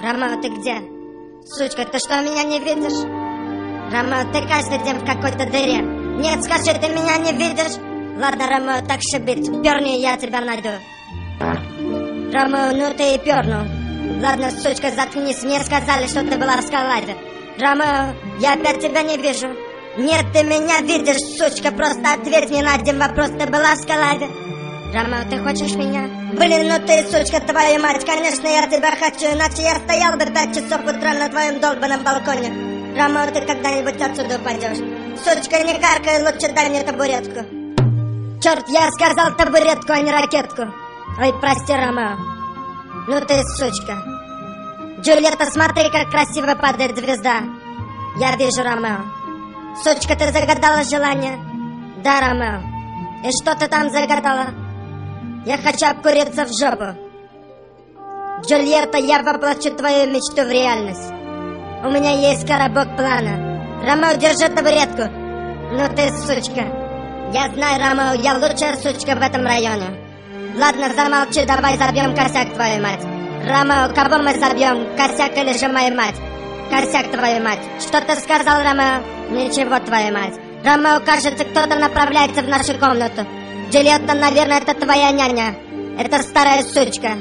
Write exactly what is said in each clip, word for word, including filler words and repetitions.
Ромео, ты где? Сучка, ты что, меня не видишь? Ромео, ты каждый день в какой-то дыре. Нет, скажи, ты меня не видишь? Ладно, Ромео, так шибить, перни, я тебя найду. Ромео, ну ты и пернул. Ладно, сучка, заткнись, мне сказали, что ты была в скаладе. Ромео, я опять тебя не вижу. Нет, ты меня видишь, сучка, просто ответь мне на один вопрос, ты была в скаладе? Ромео, ты хочешь меня? Блин, ну ты, сучка, твою мать, конечно, я тебя хочу, иначе я стоял бы пять часов утра на твоем долбанном балконе. Ромео, ты когда-нибудь отсюда упадешь. Сучка, не каркай, лучше дай мне табуретку. Черт, я сказал табуретку, а не ракетку. Ой, прости, Ромео. Ну ты, сучка. Джульетта, смотри, как красиво падает звезда. Я вижу, Ромео. Сучка, ты загадала желание? Да, Ромео. И что ты там загадала? Я хочу обкуриться в жопу. Джульетта, я воплощу твою мечту в реальность. У меня есть коробок плана. Ромео, держи табуретку. Ну ты, сучка. Я знаю, Ромео, я лучшая сучка в этом районе. Ладно, замолчи, давай забьем косяк, твою мать. Ромео, кого мы забьем, косяк или же мою мать? Косяк, твою мать. Что ты сказал, Ромео? Ничего, твою мать. Ромео, кажется, кто-то направляется в нашу комнату. Джульетта, наверное, это твоя няня. Это старая сучка.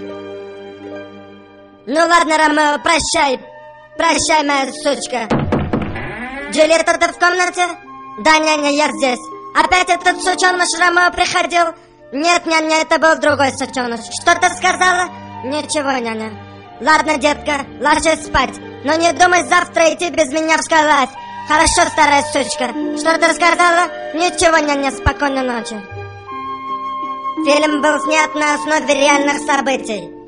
Ну ладно, Ромео, прощай. Прощай, моя сучка. Джульетта, ты в комнате? Да, няня, я здесь. Опять этот сученыш Ромео приходил? Нет, няня, это был другой сученыш. Что ты сказала? Ничего, няня. Ладно, детка, ложись спать. Но не думай завтра идти без меня в скалать. Хорошо, старая сучка. Что ты сказала? Ничего, няня, спокойной ночи. Фильм был снят на основе реальных событий.